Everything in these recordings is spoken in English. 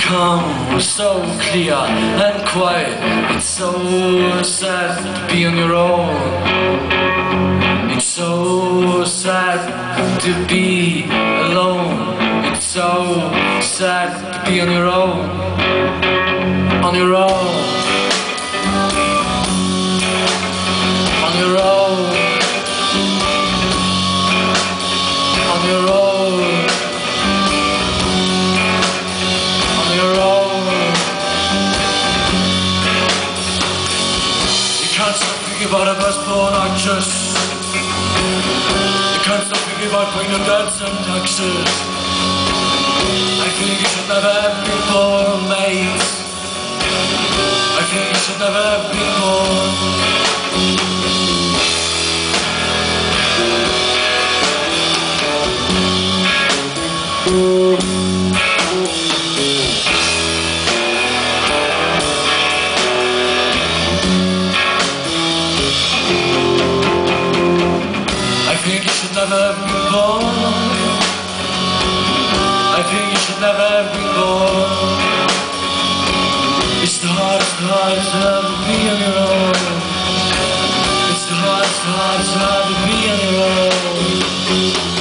calm, so clear and quiet. It's so sad to be on your own. It's so sad to be alone. It's so sad to be on your own. On your own. On your own. On your own. On your own. You can't stop thinking about a firstborn actress. You can't stop thinking about paying your debts and taxes. I think you should never have been born, mate. I think you should never have been born. I think you should never have been born. I think you should never have been born. It's the hardest to have to be on your own. It's the hardest to have to be on your own.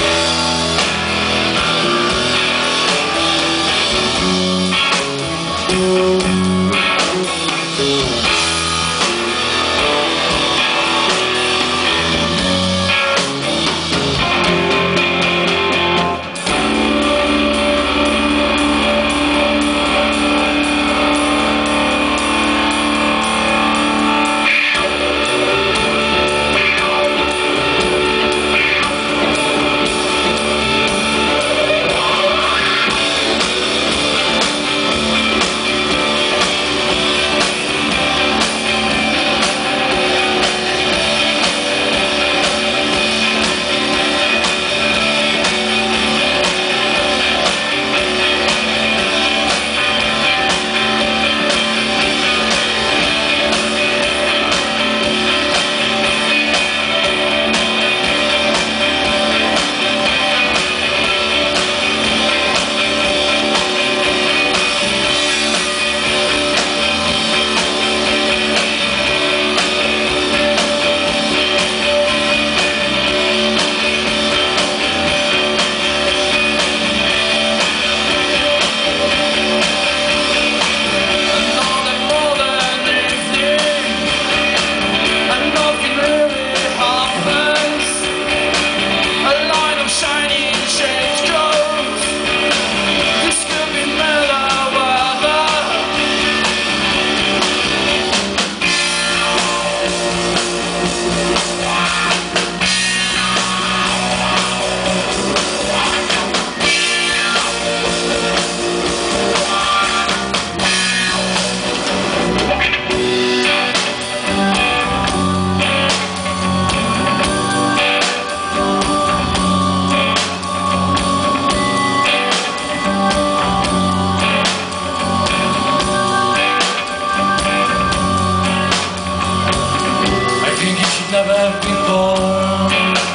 Never have been born.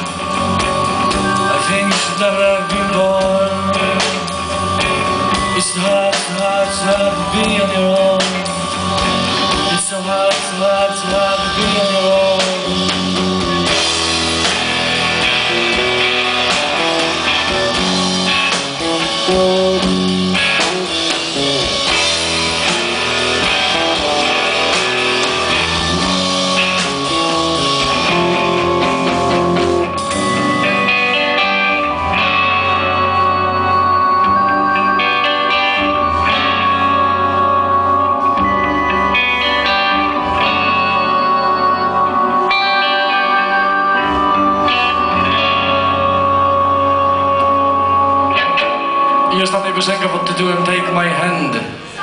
I think you should never have been born. It's so hard to be on your own. It's so hard to be on your own. I ostatniej piosenka pod tytułem Take My Hand.